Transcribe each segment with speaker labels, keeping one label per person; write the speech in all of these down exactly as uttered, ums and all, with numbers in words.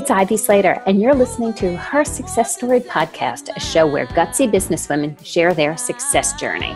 Speaker 1: it's Ivy Slater, and you're listening to Her Success Story podcast, a show where gutsy businesswomen share their success journey.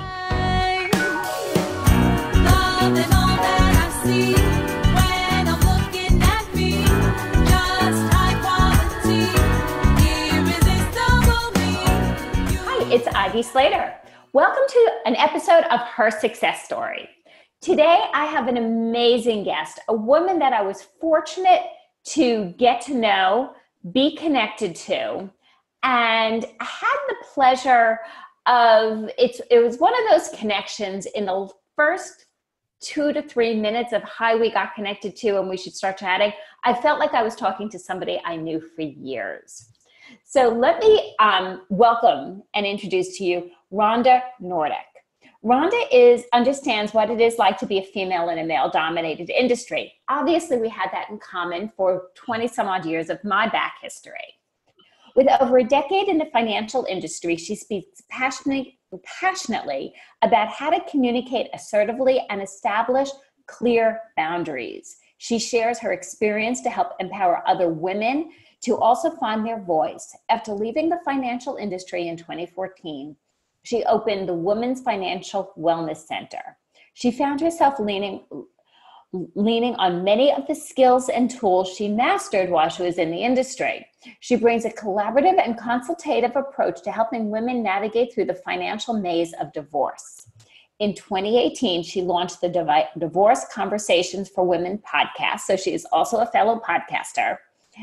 Speaker 1: Hi, it's Ivy Slater. Welcome to an episode of Her Success Story. Today, I have an amazing guest, a woman that I was fortunate to get to know, be connected to, and had the pleasure of, it's, it was one of those connections in the first two to three minutes of how we got connected to and we should start chatting. I felt like I was talking to somebody I knew for years. So let me um, welcome and introduce to you Rhonda Noordyk. Rhonda is, understands what it is like to be a female in a male-dominated industry. Obviously, we had that in common for twenty some odd years of my back history. With over a decade in the financial industry, she speaks passionately, passionately about how to communicate assertively and establish clear boundaries. She shares her experience to help empower other women to also find their voice. After leaving the financial industry in twenty fourteen, she opened the Women's Financial Wellness Center. She found herself leaning, leaning on many of the skills and tools she mastered while she was in the industry. She brings a collaborative and consultative approach to helping women navigate through the financial maze of divorce. In twenty eighteen, she launched the Divi- Divorce Conversations for Women podcast, so she is also a fellow podcaster.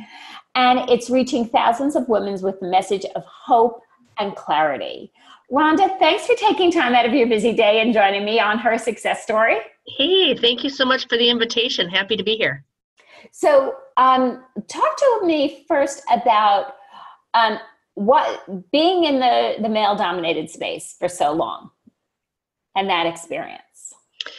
Speaker 1: And it's reaching thousands of women with the message of hope and clarity. Rhonda, thanks for taking time out of your busy day and joining me on Her Success Story.
Speaker 2: Hey, thank you so much for the invitation. Happy to be here.
Speaker 1: So um, talk to me first about um, what being in the, the male-dominated space for so long and that experience.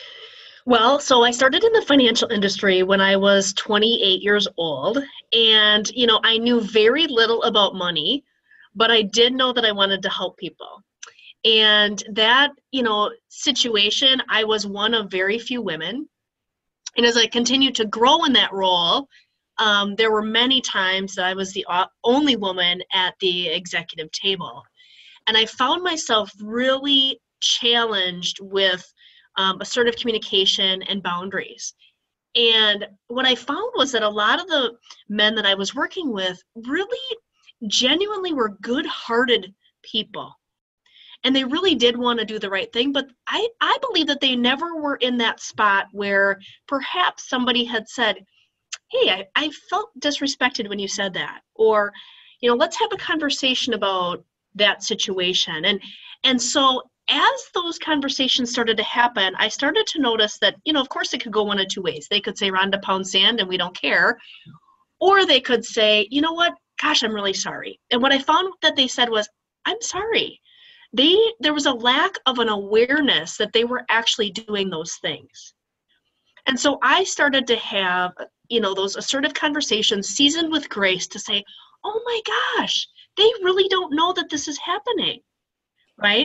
Speaker 2: Well, so I started in the financial industry when I was twenty-eight years old. And, you know, I knew very little about money, but I did know that I wanted to help people. And that, you know, situation, I was one of very few women. And as I continued to grow in that role, um, there were many times that I was the only woman at the executive table. And I found myself really challenged with um, assertive communication and boundaries. And what I found was that a lot of the men that I was working with really genuinely were good-hearted people. And they really did want to do the right thing, but I, I believe that they never were in that spot where perhaps somebody had said, hey, I, I felt disrespected when you said that. Or, you know, let's have a conversation about that situation. And, and so as those conversations started to happen, I started to notice that, you know, of course it could go one of two ways. They could say, Rhonda, pound sand and we don't care. Or they could say, you know what, gosh, I'm really sorry. And what I found that they said was, I'm sorry. They, there was a lack of an awareness that they were actually doing those things. And so I started to have, you know, those assertive conversations seasoned with grace to say, oh my gosh, they really don't know that this is happening, right?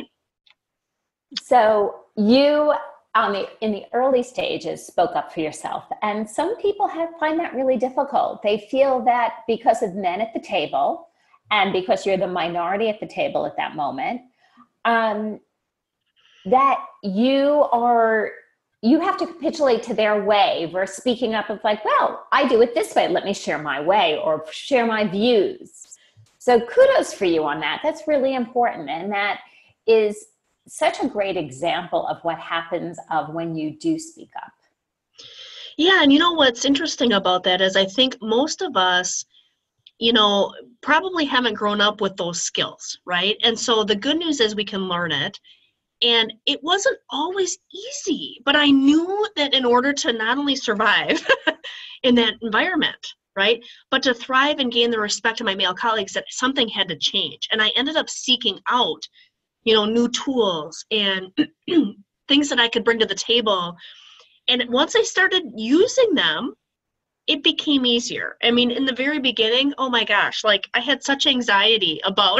Speaker 1: So you, on the, in the early stages, spoke up for yourself. And some people have, find that really difficult. They feel that because of men at the table and because you're the minority at the table at that moment, Um, that you are, you have to capitulate to their way versus speaking up of like, well, I do it this way. Let me share my way or share my views. So kudos for you on that. That's really important. And that is such a great example of what happens of when you do speak up.
Speaker 2: Yeah. And you know, what's interesting about that is I think most of us, you know, probably haven't grown up with those skills, right? And so the good news is we can learn it. And it wasn't always easy, but I knew that in order to not only survive in that environment, right, but to thrive and gain the respect of my male colleagues, that something had to change. And I ended up seeking out, you know, new tools and things that I could bring to the table. And once I started using them, it became easier. I mean, in the very beginning, oh my gosh, like I had such anxiety about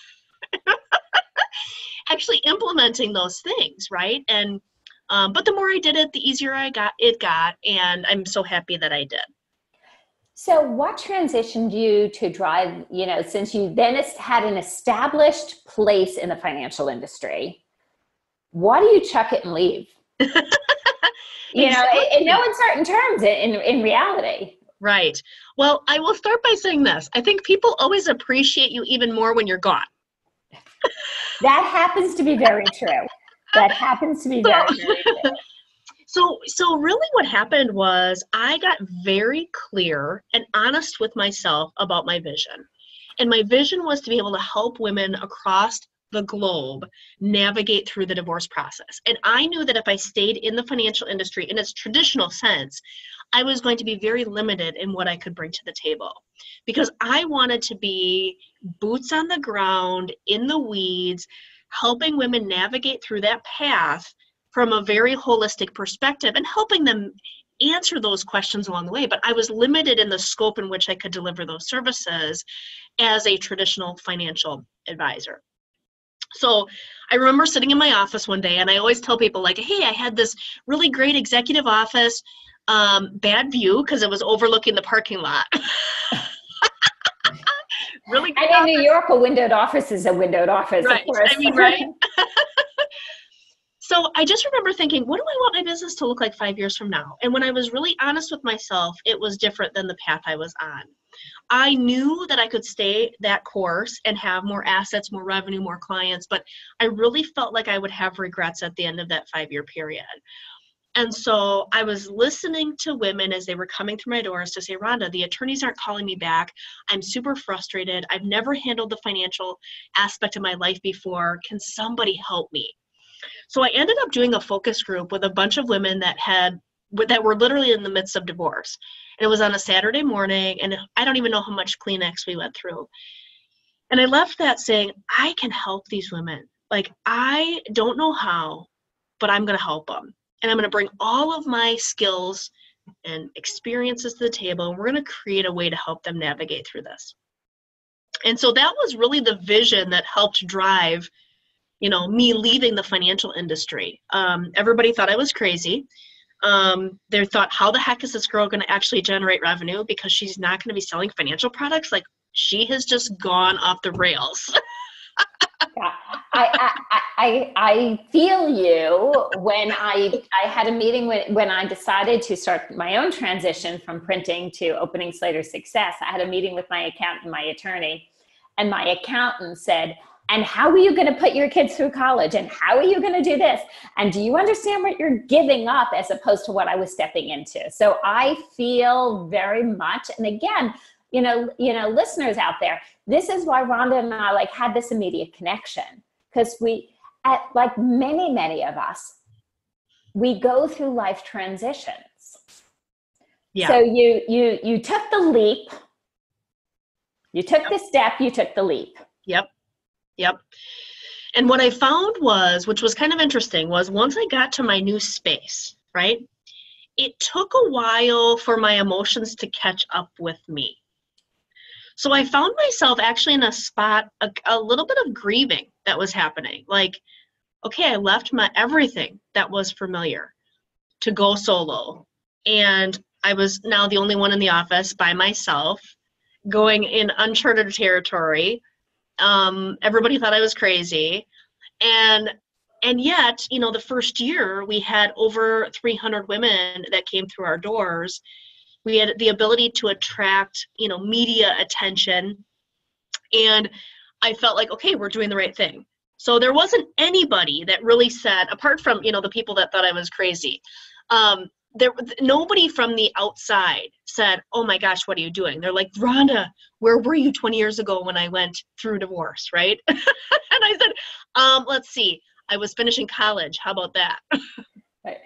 Speaker 2: actually implementing those things, right? And um, but the more I did it, the easier I got it got, and I'm so happy that I did.
Speaker 1: So what transitioned you to drive, you know, since you then had an established place in the financial industry, why do you chuck it and leave? You know,
Speaker 2: Exactly.
Speaker 1: in no uncertain terms, in, in reality.
Speaker 2: Right. Well, I will start by saying this. I think people always appreciate you even more when you're gone.
Speaker 1: That happens to be very true. That happens to be very, very true.
Speaker 2: So, so really what happened was I got very clear and honest with myself about my vision. And my vision was to be able to help women across the globe navigate through the divorce process. And I knew that if I stayed in the financial industry in its traditional sense, I was going to be very limited in what I could bring to the table, because I wanted to be boots on the ground, in the weeds, helping women navigate through that path from a very holistic perspective and helping them answer those questions along the way. But I was limited in the scope in which I could deliver those services as a traditional financial advisor. So I remember sitting in my office one day, and I always tell people, like, hey, I had this really great executive office, um, bad view because it was overlooking the parking lot. Really good.
Speaker 1: And in New York, a windowed office is a windowed office,
Speaker 2: right.
Speaker 1: of course.
Speaker 2: I mean, right? So I just remember thinking, what do I want my business to look like five years from now? And when I was really honest with myself, it was different than the path I was on. I knew that I could stay that course and have more assets, more revenue, more clients, but I really felt like I would have regrets at the end of that five-year period. And so I was listening to women as they were coming through my doors to say, Rhonda, the attorneys aren't calling me back. I'm super frustrated. I've never handled the financial aspect of my life before. Can somebody help me? So I ended up doing a focus group with a bunch of women that had that were literally in the midst of divorce. And it was on a Saturday morning, and I don't even know how much Kleenex we went through. And I left that saying, I can help these women. Like, I don't know how, but I'm going to help them. And I'm going to bring all of my skills and experiences to the table, and we're going to create a way to help them navigate through this. And so that was really the vision that helped drive, you know, me leaving the financial industry. Um, everybody thought I was crazy. Um, they thought, how the heck is this girl going to actually generate revenue because she's not going to be selling financial products? Like, she has just gone off the rails.
Speaker 1: Yeah. I, I, I, I feel you when I, I had a meeting when, when I decided to start my own transition from printing to opening Slater Success. I had a meeting with my accountant and my attorney, and my accountant said, and how are you going to put your kids through college? And how are you going to do this? And do you understand what you're giving up as opposed to what I was stepping into? So I feel very much, and again, you know, you know, listeners out there, this is why Rhonda and I like had this immediate connection, because we, at like many, many of us, we go through life transitions. Yeah. So you, you, you took the leap, you took yep. the step, you took the leap.
Speaker 2: Yep. Yep. And what I found was, which was kind of interesting, was once I got to my new space, right, it took a while for my emotions to catch up with me. So I found myself actually in a spot, a, a little bit of grieving that was happening. Like, okay, I left my everything that was familiar to go solo. And I was now the only one in the office by myself, going in uncharted territory. Um, everybody thought I was crazy. And and yet, you know, the first year we had over three hundred women that came through our doors. We had the ability to attract, you know, media attention. And I felt like, okay, we're doing the right thing. So there wasn't anybody that really said, apart from, you know, the people that thought I was crazy, um, there, nobody from the outside said, oh my gosh, what are you doing? They're like, Rhonda, where were you twenty years ago when I went through divorce, right? And I said, um, let's see, I was finishing college. How about that?
Speaker 1: Right.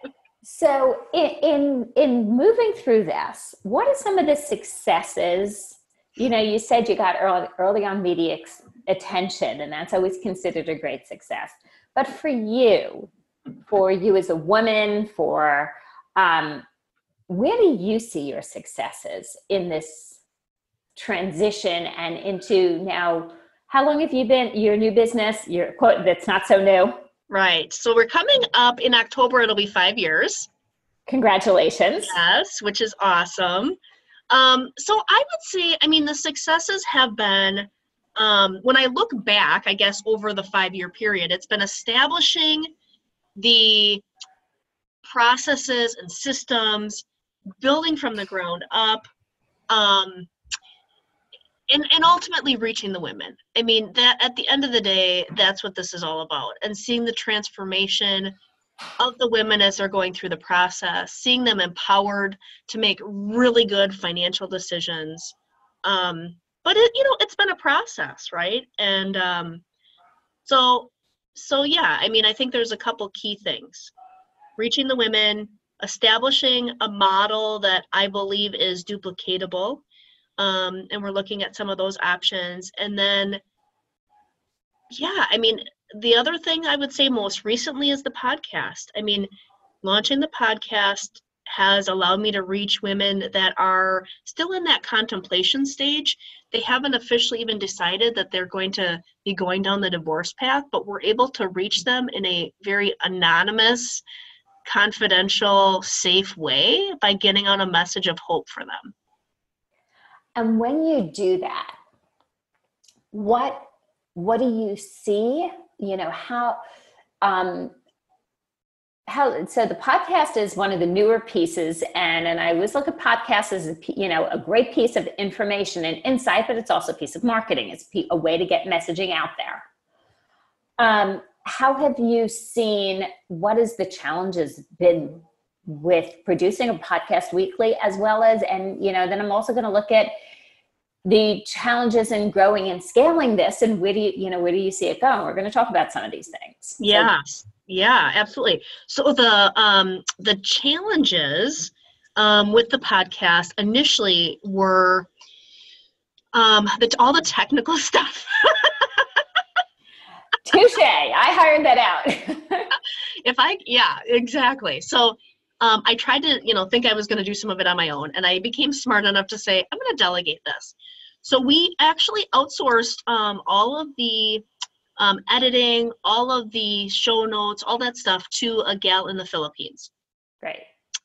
Speaker 1: So in, in, in moving through this, what are some of the successes? You know, you said you got early, early on media ex- attention, and that's always considered a great success. But for you, for you as a woman, for um, where do you see your successes in this transition and into now? How long have you been your new business? Your quote that's not so new.
Speaker 2: Right. So we're coming up in October. It'll be five years.
Speaker 1: Congratulations.
Speaker 2: Yes, which is awesome. Um, so I would say, I mean, the successes have been, um, when I look back, I guess, over the five-year period, it's been establishing the processes and systems, building from the ground up, um, and, and ultimately reaching the women. I mean, that at the end of the day, that's what this is all about. And seeing the transformation of the women as they're going through the process, seeing them empowered to make really good financial decisions. Um, but it, you know, it's been a process, right? And um, so, so yeah, I mean, I think there's a couple key things: reaching the women, establishing a model that I believe is duplicatable. Um, and we're looking at some of those options. And then, yeah, I mean, the other thing I would say most recently is the podcast. I mean, launching the podcast has allowed me to reach women that are still in that contemplation stage. They haven't officially even decided that they're going to be going down the divorce path, but we're able to reach them in a very anonymous, confidential, safe way by getting out a message of hope for them.
Speaker 1: And when you do that, what what do you see? You know, how um how so the podcast is one of the newer pieces, and and I always look at podcasts as a, you know, a great piece of information and insight, but it's also a piece of marketing. It's a way to get messaging out there. Um, how have you seen, what is the challenges been with producing a podcast weekly, as well as, and, you know, then I'm also going to look at the challenges in growing and scaling this, and where do you, you know, where do you see it going? We're going to talk about some of these things.
Speaker 2: Yeah,
Speaker 1: So,
Speaker 2: yeah, absolutely. So the, um, the challenges, um, with the podcast initially were, um, the, all the technical stuff.
Speaker 1: touche, I hired that out.
Speaker 2: If I, yeah, exactly. So um, I tried to, you know, think I was going to do some of it on my own, and I became smart enough to say, I'm going to delegate this. So we actually outsourced um, all of the um, editing, all of the show notes, all that stuff to a gal in the Philippines.
Speaker 1: Right.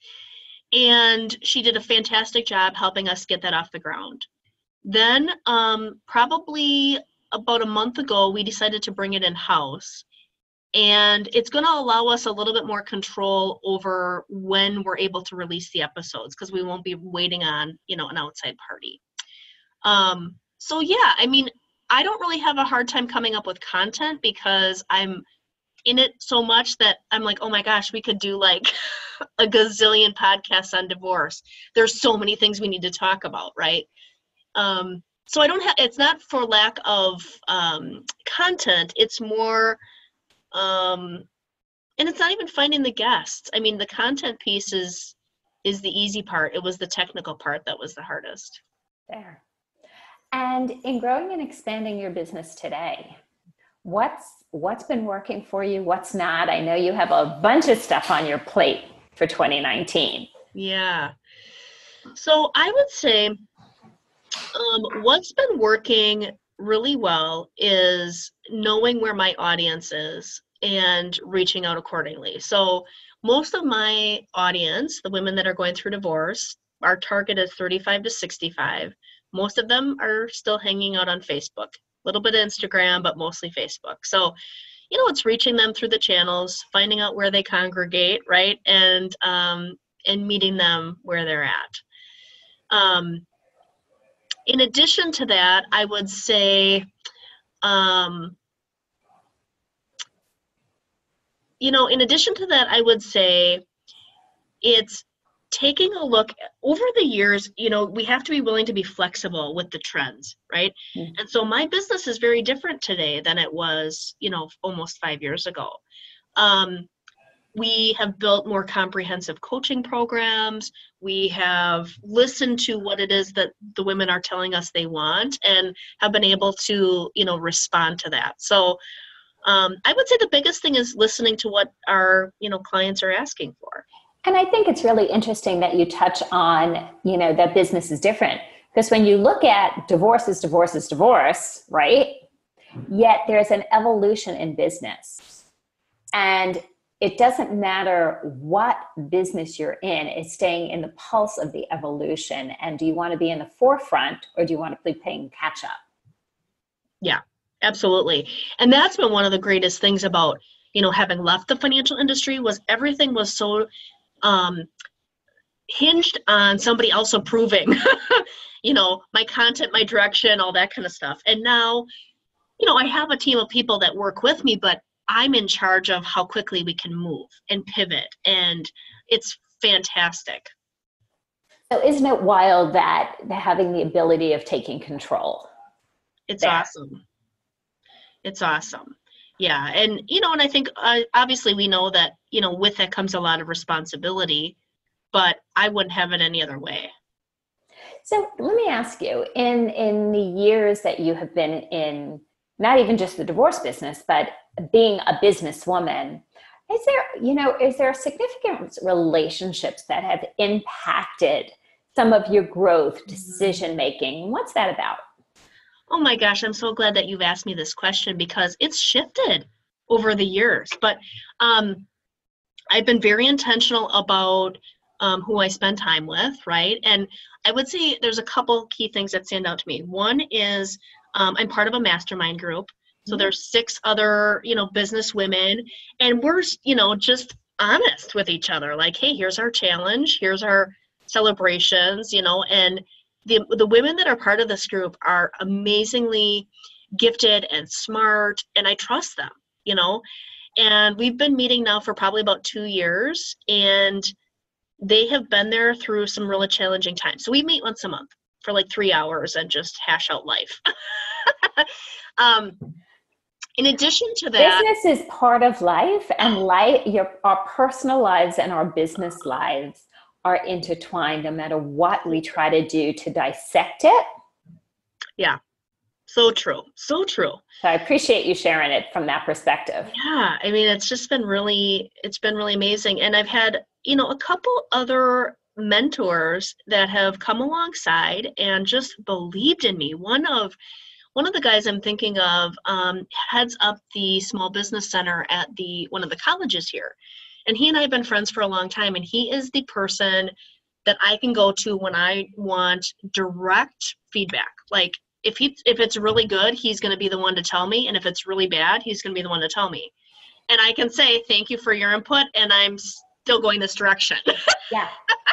Speaker 2: And she did a fantastic job helping us get that off the ground. Then um, probably about a month ago, we decided to bring it in-house. And it's going to allow us a little bit more control over when we're able to release the episodes, because we won't be waiting on, you know, an outside party. Um, so yeah, I mean, I don't really have a hard time coming up with content because I'm in it so much that I'm like, oh my gosh, we could do like a gazillion podcasts on divorce. There's so many things we need to talk about, right? Um, so I don't have, it's not for lack of um, content. It's more, um, and it's not even finding the guests. I mean, the content piece is, is the easy part. It was the technical part that was the hardest.
Speaker 1: There. And in growing and expanding your business today, what's what's been working for you? What's not? I know you have a bunch of stuff on your plate for twenty nineteen.
Speaker 2: Yeah. So I would say um, what's been working really well is knowing where my audience is and reaching out accordingly. So most of my audience, the women that are going through divorce, our target is thirty-five to sixty-five. Most of them are still hanging out on Facebook, a little bit of Instagram, but mostly Facebook. So, you know, it's reaching them through the channels, finding out where they congregate, right? And, um, and meeting them where they're at. Um, in addition to that, I would say, um, you know, in addition to that, I would say it's taking a look over the years. You know, we have to be willing to be flexible with the trends, right? Mm-hmm. And so my business is very different today than it was, you know, almost five years ago. Um, we have built more comprehensive coaching programs. We have listened to what it is that the women are telling us they want and have been able to, you know, respond to that. So um, I would say the biggest thing is listening to what our, you know, clients are asking for.
Speaker 1: And I think it's really interesting that you touch on, you know, that business is different. Because when you look at divorce is divorce is divorce, right? Yet there's an evolution in business. And it doesn't matter what business you're in, it's staying in the pulse of the evolution. And do you want to be in the forefront, or do you want to be playing catch up?
Speaker 2: Yeah, absolutely. And that's been one of the greatest things about, you know, having left the financial industry, was everything was so um, hinged on somebody else approving, you know, my content, my direction, all that kind of stuff. And now, you know, I have a team of people that work with me, but I'm in charge of how quickly we can move and pivot. And it's fantastic.
Speaker 1: So isn't it wild that having the ability of taking control?
Speaker 2: It's
Speaker 1: there.
Speaker 2: awesome. It's awesome. Yeah. And, you know, and I think uh, obviously we know that, you know, with that comes a lot of responsibility, but I wouldn't have it any other way.
Speaker 1: So let me ask you, in, in the years that you have been in, not even just the divorce business, but being a businesswoman, is there, you know, is there significant relationships that have impacted some of your growth, decision-making? What's that about?
Speaker 2: Oh my gosh, I'm so glad that you've asked me this question, because it's shifted over the years. But um, I've been very intentional about um, who I spend time with, right? And I would say there's a couple key things that stand out to me. One is um, I'm part of a mastermind group. So there's six other, you know, business women, and we're, you know, just honest with each other. Like, hey, here's our challenge. Here's our celebrations, you know, and the the women that are part of this group are amazingly gifted and smart, and I trust them, you know, and we've been meeting now for probably about two years, and they have been there through some really challenging times. So we meet once a month for like three hours and just hash out life. um, In addition to that,
Speaker 1: business is part of life, and life, your, our personal lives and our business lives are intertwined no matter what we try to do to dissect it.
Speaker 2: Yeah, so true, so true.
Speaker 1: So I appreciate you sharing it from that perspective.
Speaker 2: Yeah, I mean, it's just been really, it's been really amazing. And I've had, you know, a couple other mentors that have come alongside and just believed in me. One of One of the guys I'm thinking of um, heads up the small business center at the one of the colleges here. And he and I have been friends for a long time. And he is the person that I can go to when I want direct feedback. Like if he if it's really good, he's going to be the one to tell me. And if it's really bad, he's going to be the one to tell me. And I can say, thank you for your input, and I'm still going this direction.
Speaker 1: Yeah.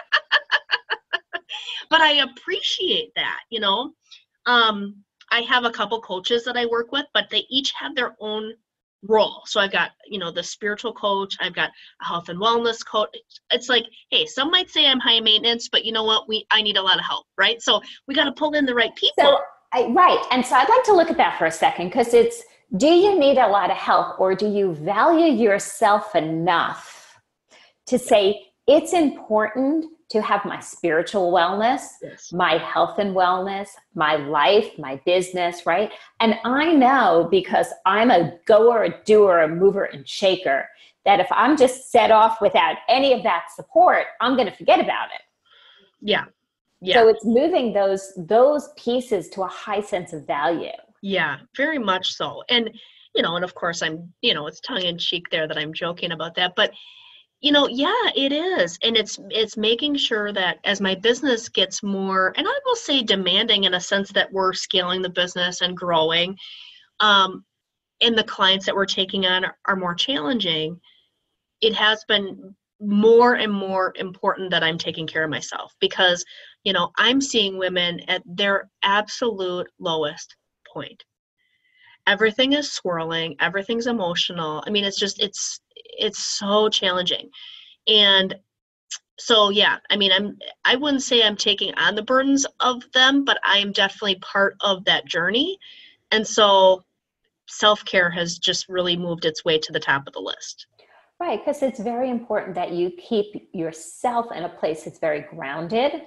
Speaker 2: But I appreciate that, you know. Um, I have a couple coaches that I work with, but they each have their own role. So I've got, you know, the spiritual coach, I've got a health and wellness coach. It's like, hey, some might say I'm high maintenance, but you know what? We, I need a lot of help, right? So we got to pull in the right people.
Speaker 1: So, I, right. And so I'd like to look at that for a second, because it's, do you need a lot of help, or do you value yourself enough to say it's important to have my spiritual wellness, yes, my health and wellness, my life, my business, right? And I know, because I'm a goer, a doer, a mover and shaker, that if I'm just set off without any of that support, I'm going to forget about it.
Speaker 2: Yeah. Yeah.
Speaker 1: So it's moving those, those pieces to a high sense of value.
Speaker 2: Yeah, very much so. And, you know, and of course I'm, you know, it's tongue in cheek there that I'm joking about that, but you know, yeah, it is. And it's it's making sure that as my business gets more, and I will say demanding in a sense that we're scaling the business and growing, um, and the clients that we're taking on are, are more challenging, it has been more and more important that I'm taking care of myself, because, you know, I'm seeing women at their absolute lowest point. Everything is swirling, everything's emotional. I mean, it's just, it's, it's so challenging. And so, yeah, I mean, I'm, I wouldn't say I'm taking on the burdens of them, but I'm definitely part of that journey. And so self-care has just really moved its way to the top of the list.
Speaker 1: Right, because it's very important that you keep yourself in a place that's very grounded.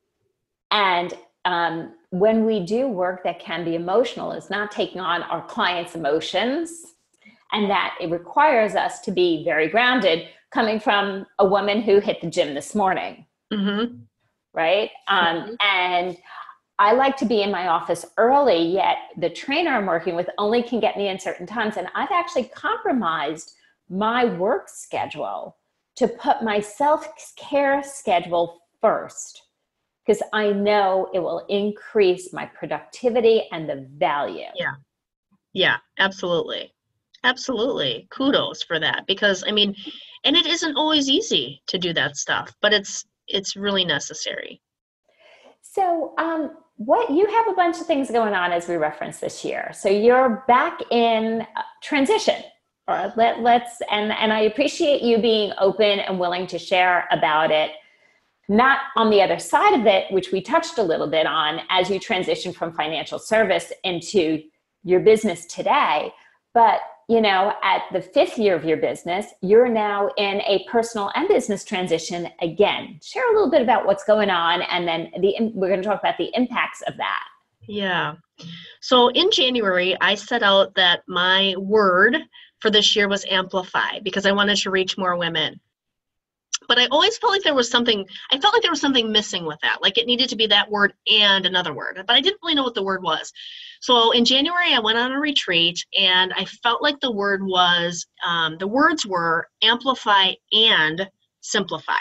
Speaker 1: And um, when we do work that can be emotional, it's not taking on our clients' emotions, and that it requires us to be very grounded, coming from a woman who hit the gym this morning,
Speaker 2: mm-hmm.
Speaker 1: right? Um, mm-hmm. And I like to be in my office early, yet the trainer I'm working with only can get me in certain times. And I've actually compromised my work schedule to put my self-care schedule first, because I know it will increase my productivity and the value.
Speaker 2: Yeah. Yeah, absolutely. Absolutely. Kudos for that. Because I mean, and it isn't always easy to do that stuff, but it's, it's really necessary.
Speaker 1: So, um, what you have a bunch of things going on as we reference this year. So you're back in transition, or let, let's, and, and I appreciate you being open and willing to share about it. Not on the other side of it, which we touched a little bit on as you transition from financial service into your business today, but you know, at the fifth year of your business, you're now in a personal and business transition again. Share a little bit about what's going on, and then the, we're going to talk about the impacts of that.
Speaker 2: Yeah. So in January, I set out that my word for this year was amplify, because I wanted to reach more women. But I always felt like there was something, I felt like there was something missing with that. Like it needed to be that word and another word, but I didn't really know what the word was. So in January, I went on a retreat, and I felt like the word was, um, the words were amplify and simplify.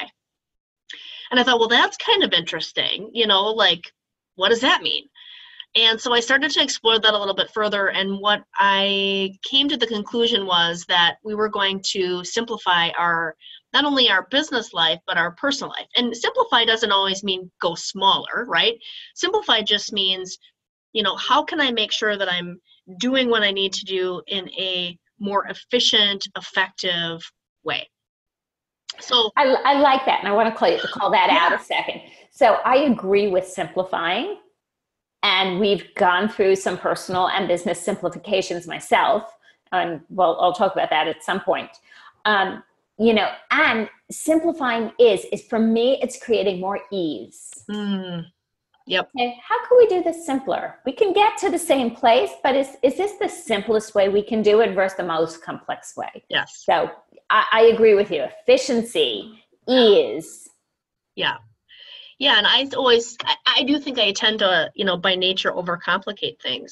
Speaker 2: And I thought, well, that's kind of interesting. You know, like, what does that mean? And so I started to explore that a little bit further. And what I came to the conclusion was that we were going to simplify our, not only our business life, but our personal life. And simplify doesn't always mean go smaller, right? Simplify just means, you know, how can I make sure that I'm doing what I need to do in a more efficient, effective way? So
Speaker 1: I, I like that. And I want to call, call that
Speaker 2: yeah.
Speaker 1: out a second. So I agree with simplifying. And we've gone through some personal and business simplifications myself. And well, I'll talk about that at some point. Um, you know, and simplifying is, is for me, it's creating more ease.
Speaker 2: Mm, yep.
Speaker 1: Okay, how can we do this simpler? We can get to the same place, but is, is this the simplest way we can do it versus the most complex way?
Speaker 2: Yes.
Speaker 1: So I, I agree with you. Efficiency, ease.
Speaker 2: Yeah. Yeah, and I always, I, I do think I tend to, you know, by nature, overcomplicate things.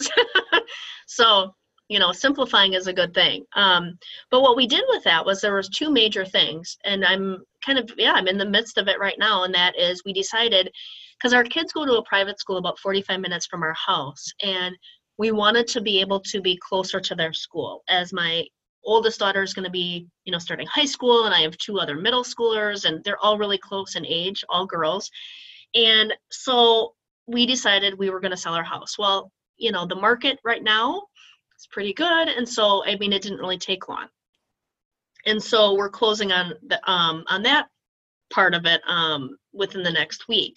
Speaker 2: So, you know, simplifying is a good thing. Um, but what we did with that was there was two major things, and I'm kind of, yeah, I'm in the midst of it right now, and that is we decided, because our kids go to a private school about forty-five minutes from our house, and we wanted to be able to be closer to their school, as my oldest daughter is going to be, you know, starting high school, and I have two other middle schoolers, and they're all really close in age, all girls. And so we decided we were going to sell our house. Well, you know, the market right now is pretty good. And so, I mean, it didn't really take long. And so we're closing on the, um, on that part of it, um, within the next week.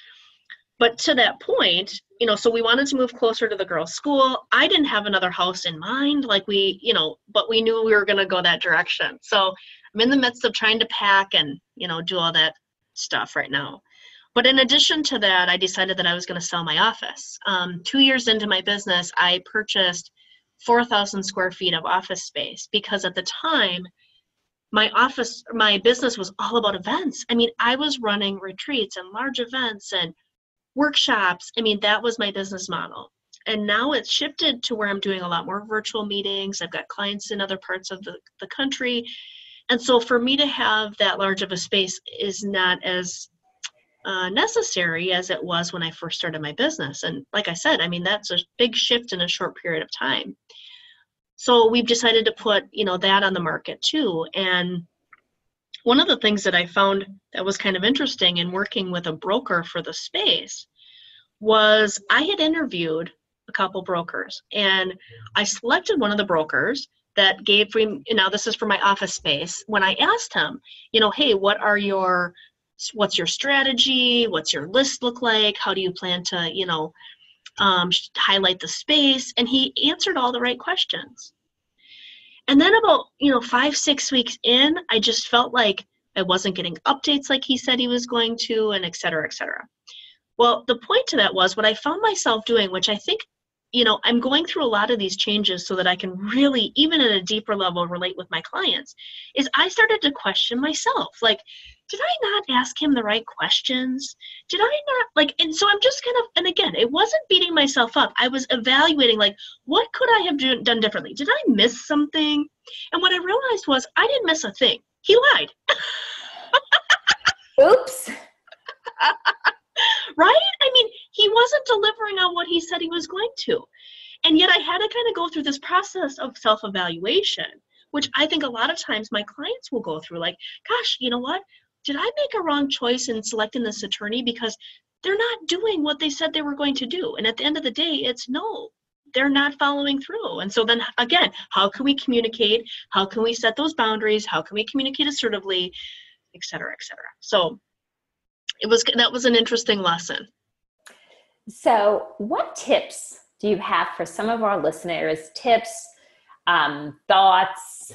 Speaker 2: But to that point, you know, so we wanted to move closer to the girls' school. I didn't have another house in mind, like we, you know, but we knew we were going to go that direction. So I'm in the midst of trying to pack and, you know, do all that stuff right now. But in addition to that, I decided that I was going to sell my office. Um, two years into my business, I purchased four thousand square feet of office space, because at the time, my office, my business was all about events. I mean, I was running retreats and large events and workshops. I mean, that was my business model. And now it's shifted to where I'm doing a lot more virtual meetings. I've got clients in other parts of the, the country. And so for me to have that large of a space is not as uh, necessary as it was when I first started my business. And like I said, I mean, that's a big shift in a short period of time. So we've decided to put, you know, that on the market too. And one of the things that I found that was kind of interesting in working with a broker for the space was I had interviewed a couple brokers, and I selected one of the brokers that gave me, you know, this is for my office space. When I asked him, you know, hey, what are your, what's your strategy? What's your list look like? How do you plan to, you know, um, highlight the space? And he answered all the right questions. And then about, you know, five, six weeks in, I just felt like I wasn't getting updates like he said he was going to, and et cetera, et cetera. Well, the point to that was what I found myself doing, which I think you know, I'm going through a lot of these changes so that I can really, even at a deeper level, relate with my clients, is I started to question myself. Like, did I not ask him the right questions? Did I not, like, and so I'm just kind of, and again, it wasn't beating myself up. I was evaluating, like, what could I have do, done differently? Did I miss something? And what I realized was I didn't miss a thing. He lied.
Speaker 1: Oops.
Speaker 2: Right? I mean, he wasn't delivering on what he said he was going to. And yet I had to kind of go through this process of self-evaluation, which I think a lot of times my clients will go through, like, gosh, you know what? Did I make a wrong choice in selecting this attorney because they're not doing what they said they were going to do? And at the end of the day, it's no, they're not following through. And so then again, how can we communicate? How can we set those boundaries? How can we communicate assertively, et cetera, et cetera? So it was, that was an interesting lesson.
Speaker 1: So what tips do you have for some of our listeners, tips, um, thoughts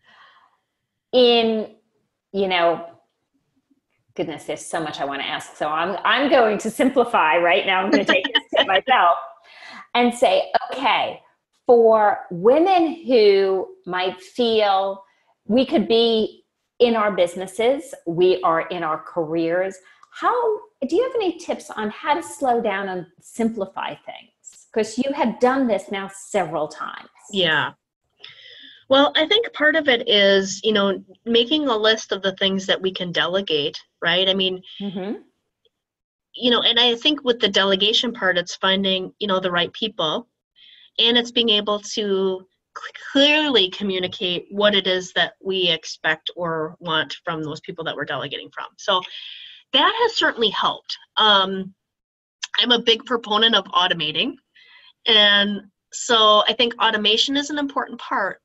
Speaker 1: in, you know, goodness, there's so much I want to ask. So I'm, I'm going to simplify right now. I'm going to take this tip myself and say, okay, for women who might feel we could be in our businesses, we are in our careers, how, do you have any tips on how to slow down and simplify things? Because you have done this now several times.
Speaker 2: Yeah. Well, I think part of it is, you know, making a list of the things that we can delegate, right? I mean, mm-hmm. you know, and I think with the delegation part, it's finding, you know, the right people, and it's being able to clearly communicate what it is that we expect or want from those people that we're delegating from. So that has certainly helped. Um, I'm a big proponent of automating. And so I think automation is an important part,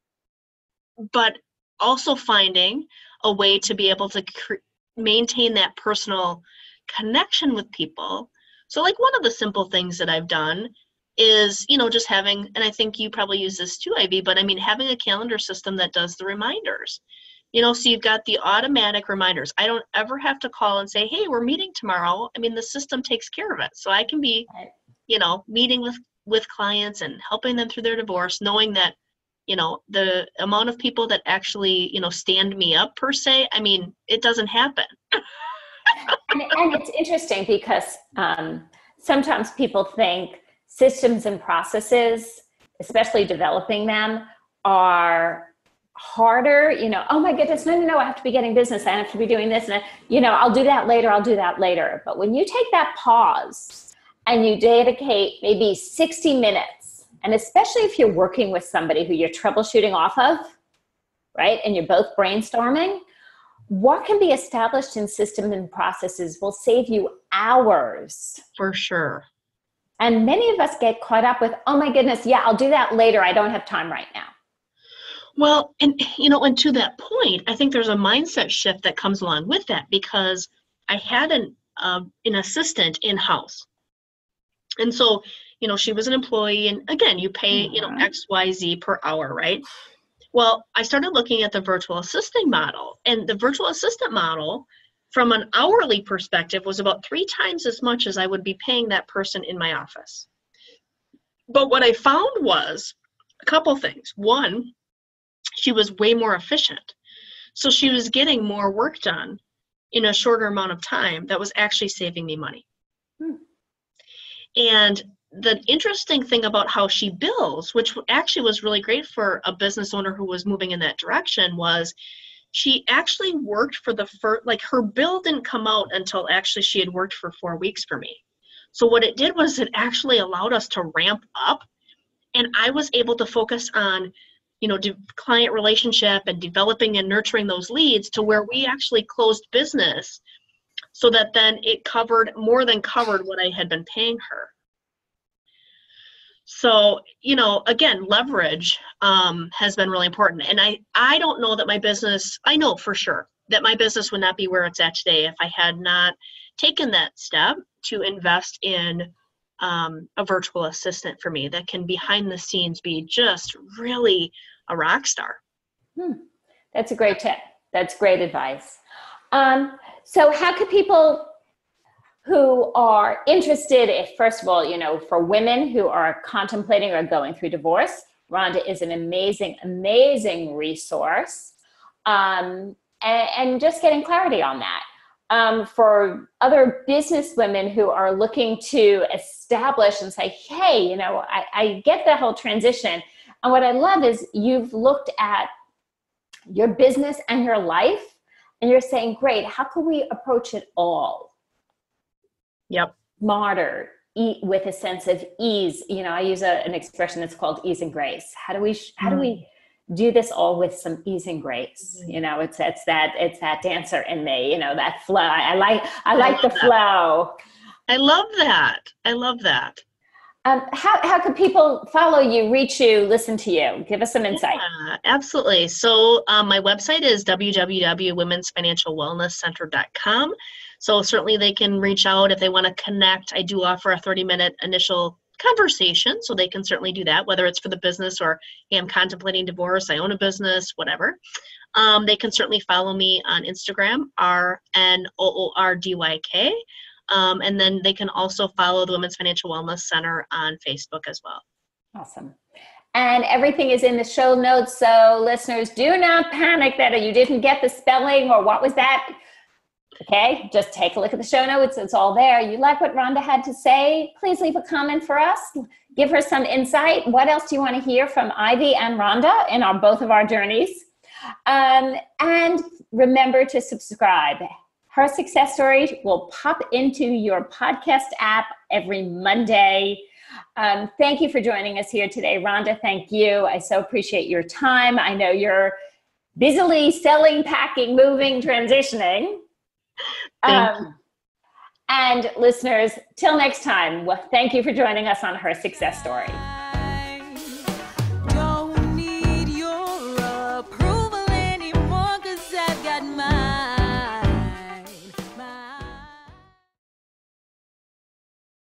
Speaker 2: but also finding a way to be able to cre- maintain that personal connection with people. So like one of the simple things that I've done is, you know, just having, and I think you probably use this too, Ivy, but I mean, having a calendar system that does the reminders. You know, so you've got the automatic reminders. I don't ever have to call and say, hey, we're meeting tomorrow. I mean, the system takes care of it. So I can be, you know, meeting with, with clients and helping them through their divorce, knowing that, you know, the amount of people that actually, you know, stand me up per se, I mean, it doesn't happen.
Speaker 1: and, and it's interesting because um, sometimes people think systems and processes, especially developing them, are harder, you know, oh my goodness, no, no, no, I have to be getting business. I have to be doing this. And, I, you know, I'll do that later. I'll do that later. But when you take that pause and you dedicate maybe sixty minutes, and especially if you're working with somebody who you're troubleshooting off of, right? And you're both brainstorming, what can be established in systems and processes will save you hours.
Speaker 2: For sure.
Speaker 1: And many of us get caught up with, oh my goodness, yeah, I'll do that later. I don't have time right now.
Speaker 2: Well, and you know, and to that point, I think there's a mindset shift that comes along with that, because I had an uh, an assistant in-house, and so you know, she was an employee, and again, you pay mm-hmm. you know X Y Z per hour, right? Well, I started looking at the virtual assistant model, and the virtual assistant model, from an hourly perspective, was about three times as much as I would be paying that person in my office. But what I found was a couple things. One, she was way more efficient. So she was getting more work done in a shorter amount of time that was actually saving me money. Hmm. And the interesting thing about how she bills, which actually was really great for a business owner who was moving in that direction, was she actually worked for the first, like her bill didn't come out until actually she had worked for four weeks for me. So what it did was it actually allowed us to ramp up, and I was able to focus on, you know, de- client relationship and developing and nurturing those leads to where we actually closed business, so that then it covered, more than covered what I had been paying her. So, you know, again, leverage um, has been really important. And I, I don't know that my business, I know for sure that my business would not be where it's at today if I had not taken that step to invest in um, a virtual assistant for me that can behind the scenes be just really a rock star.
Speaker 1: Hmm. That's a great tip. That's great advice. Um, so how could people who are interested, if first of all, you know, for women who are contemplating or going through divorce, Rhonda is an amazing, amazing resource. Um, and, and just getting clarity on that. Um, for other business women who are looking to establish and say, hey, you know, I, I get the whole transition. And what I love is you've looked at your business and your life, and you're saying, great, how can we approach it all?
Speaker 2: Yep.
Speaker 1: Smarter, e- with a sense of ease. You know, I use a, an expression that's called ease and grace. How do we, how do we do this all with some ease and grace? You know, it's, it's that, it's that dancer in me, you know, that flow. I like, I like I the that. flow.
Speaker 2: I love that. I love that.
Speaker 1: Um, how, how can people follow you, reach you, listen to you? Give us some insight.
Speaker 2: Yeah, absolutely. So um, my website is w w w dot women's financial wellness center dot com. So certainly they can reach out if they want to connect. I do offer a thirty minute initial conversation, so they can certainly do that, whether it's for the business or, hey, I'm contemplating divorce, I own a business, whatever. Um, they can certainly follow me on Instagram, R N O O R D Y K. Um, and then they can also follow the Women's Financial Wellness Center on Facebook as well.
Speaker 1: Awesome. And everything is in the show notes. So listeners, do not panic that you didn't get the spelling or what was that. Okay, just take a look at the show notes. It's all there. You like what Rhonda had to say? Please leave a comment for us. Give her some insight. What else do you want to hear from Ivy and Rhonda in our both of our journeys? Um, and remember to subscribe. Her success story will pop into your podcast app every Monday. Um, thank you for joining us here today, Rhonda. Thank you. I so appreciate your time. I know you're busily selling, packing, moving, transitioning.
Speaker 2: Thank
Speaker 1: Um,
Speaker 2: you.
Speaker 1: And listeners, till next time, well, thank you for joining us on Her Success Story.